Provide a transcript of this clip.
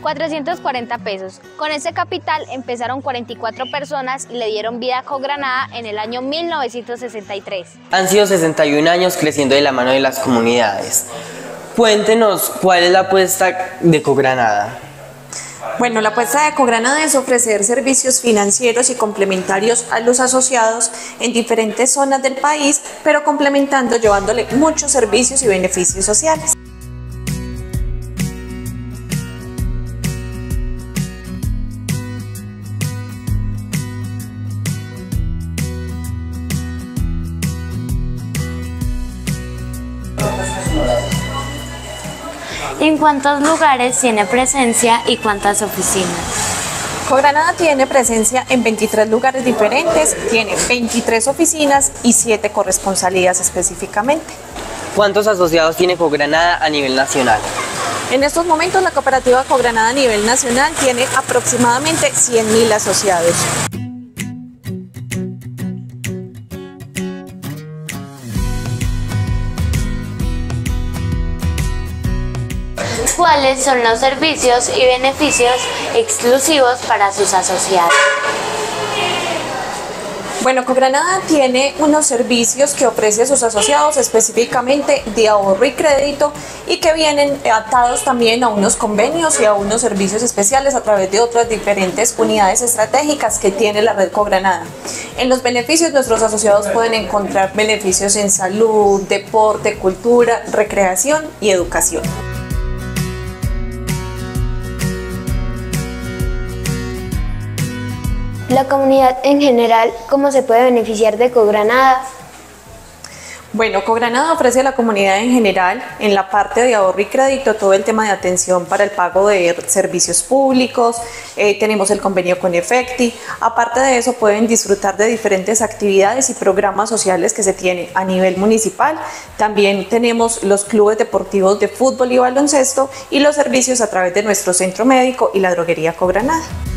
440 pesos. Con ese capital empezaron 44 personas y le dieron vida a Cogranada en el año 1963. Han sido 61 años creciendo de la mano de las comunidades. Cuéntenos, ¿cuál es la apuesta de Cogranada? Bueno, la apuesta de Cogranada es ofrecer servicios financieros y complementarios a los asociados en diferentes zonas del país, pero complementando, llevándole muchos servicios y beneficios sociales. ¿En cuántos lugares tiene presencia y cuántas oficinas? Cogranada tiene presencia en 23 lugares diferentes, tiene 23 oficinas y 7 corresponsalías específicamente. ¿Cuántos asociados tiene Cogranada a nivel nacional? En estos momentos la cooperativa Cogranada a nivel nacional tiene aproximadamente 100.000 asociados. ¿Cuáles son los servicios y beneficios exclusivos para sus asociados? Bueno, Cogranada tiene unos servicios que ofrece a sus asociados específicamente de ahorro y crédito y que vienen atados también a unos convenios y a unos servicios especiales a través de otras diferentes unidades estratégicas que tiene la red Cogranada. En los beneficios, nuestros asociados pueden encontrar beneficios en salud, deporte, cultura, recreación y educación. La comunidad en general, ¿cómo se puede beneficiar de Cogranada? Bueno, Cogranada ofrece a la comunidad en general, en la parte de ahorro y crédito, todo el tema de atención para el pago de servicios públicos, tenemos el convenio con Efecti. Aparte de eso, pueden disfrutar de diferentes actividades y programas sociales que se tienen a nivel municipal. También tenemos los clubes deportivos de fútbol y baloncesto y los servicios a través de nuestro centro médico y la droguería Cogranada.